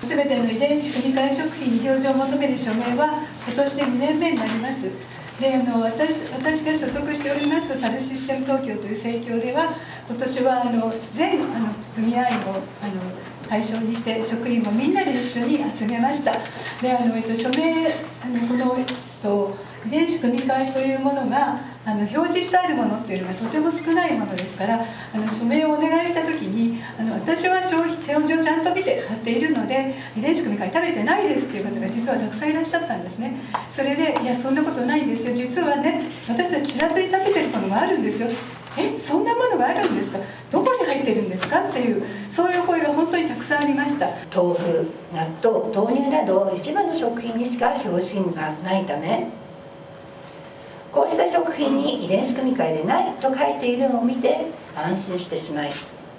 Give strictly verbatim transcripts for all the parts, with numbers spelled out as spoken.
すべての遺伝子組み換え食品に表示を求める署名は今年でにねんめになります。であの 私, 私が所属しておりますパルシステム東京という生協では、今年はあの全あの組合員をあの対象にして職員もみんなで一緒に集めました。であの、えっと、署名あのこの、えっと、遺伝子組み換えというものがあの表示してあるものっていうのがとても少ないものですから、あの署名をお願いした時にあの私は表示をちゃんと見て買っているので遺伝子組み換え食べてないですっていう方が実はたくさんいらっしゃったんですね。それでいやそんなことないんですよ、実はね私たち知らずに食べてるものがあるんですよ。えそんなものがあるんですか、どこに入ってるんですかっていう、そういう声が本当にたくさんありました。 豆腐、納豆、豆乳など一部の食品にしか表示がないため、こうした食品に遺伝子組み換えでないと書いているのを見て安心してしまい、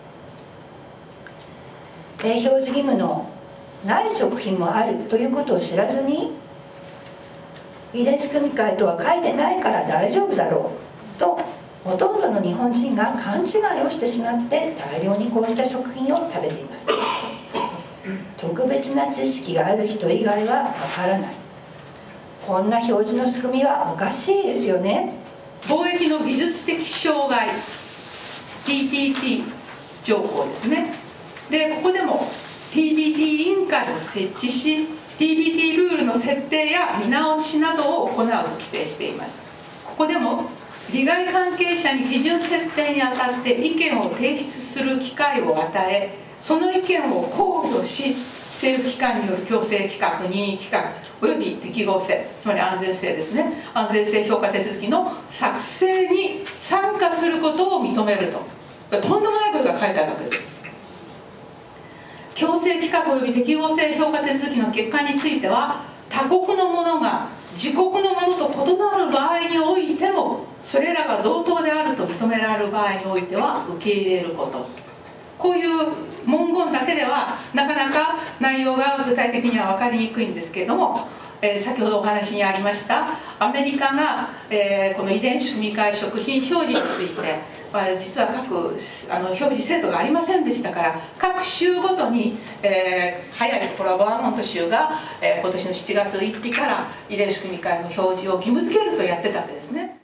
表示義務のない食品もあるということを知らずに、遺伝子組み換えとは書いてないから大丈夫だろうとほとんどの日本人が勘違いをしてしまって大量にこうした食品を食べています。特別な知識がある人以外はわからない。こんな表示の仕組みはおかしいですよね。 貿易の技術的障害 ティーピーティー 条項ですね。でここでも ティービーティー 委員会を設置し ティービーティー ルールの設定や見直しなどを行うと規定しています。ここでも利害関係者に基準設定にあたって意見を提出する機会を与え、その意見を考慮し政府機関による強制規格、任意規格および適合性、つまり安全性ですね、安全性評価手続きの作成に参加することを認めると、とんでもないことが書いてあるわけです。強制規格および適合性評価手続きの結果については、他国のものが自国のものと異なる場合においてもそれらが同等であると認められる場合においては受け入れること、こういう文言だけではなかなか内容が具体的には分かりにくいんですけれども、えー、先ほどお話にありましたアメリカが、えー、この遺伝子組み換え食品表示について、まあ、実は各あの表示制度がありませんでしたから、各州ごとに、えー、早いところはバーモント州が、えー、今年のしちがつついたちから遺伝子組み換えの表示を義務付けるとやってたわけですね。